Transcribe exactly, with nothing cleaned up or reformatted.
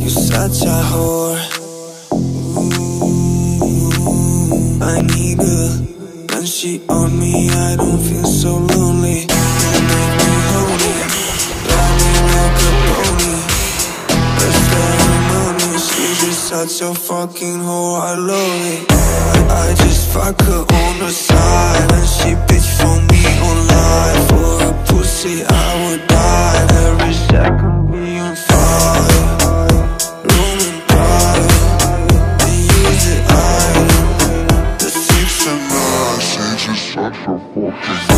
You're such a whore. Ooh, I need her. When she on me, I don't feel so lonely. You make me holy, ride me like a pony. A ceremony, she's just such a fucking whore. I love it. I just fuck her on the side, and she bitch for me online. For a pussy I would die. Every second be on fire. Roman pride, they use it item. The six and nine, she's just such a fucking